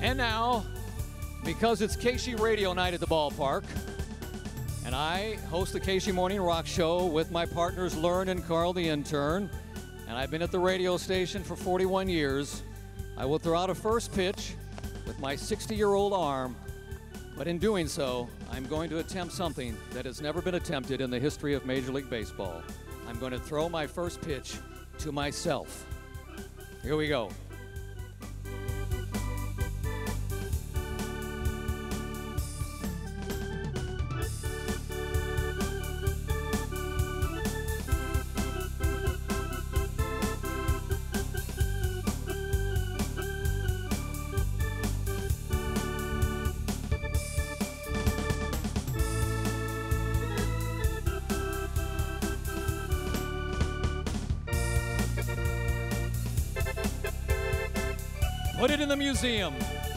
And now, because it's KSHE Radio Night at the Ballpark, and I host the KSHE Morning Rock Show with my partners Learn and Carl the intern, and I've been at the radio station for 41 years, I will throw out a first pitch with my 60-year-old arm, but in doing so, I'm going to attempt something that has never been attempted in the history of Major League Baseball. I'm going to throw my first pitch to myself. Here we go. Put it in the museum.